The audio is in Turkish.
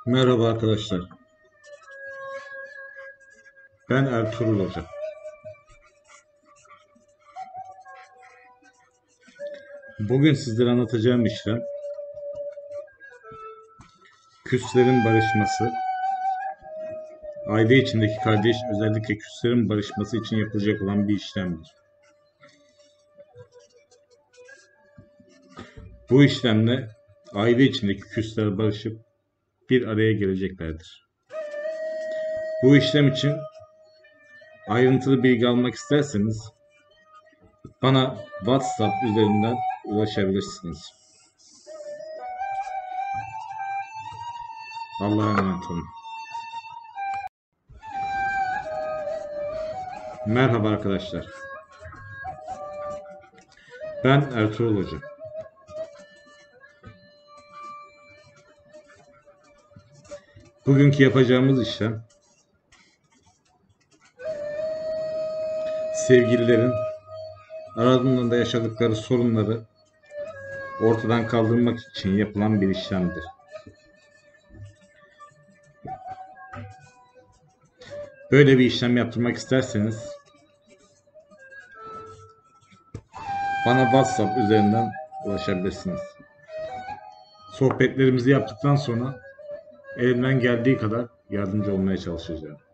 Merhaba arkadaşlar. Ben Ertuğrul Hoca. Bugün sizlere anlatacağım işlem küslerin barışması, aile içindeki kardeş özellikle küslerin barışması için yapılacak olan bir işlemdir. Bu işlemle aile içindeki küsler barışıp bir araya geleceklerdir. Bu işlem için ayrıntılı bilgi almak isterseniz bana WhatsApp üzerinden ulaşabilirsiniz. Allah'a emanet olun. Merhaba arkadaşlar. Ben Ertuğrul Hoca. Bugünkü yapacağımız işlem sevgililerin aralarında yaşadıkları sorunları ortadan kaldırmak için yapılan bir işlemdir. Böyle bir işlem yaptırmak isterseniz bana WhatsApp üzerinden ulaşabilirsiniz. Sohbetlerimizi yaptıktan sonra elimden geldiği kadar yardımcı olmaya çalışacağım.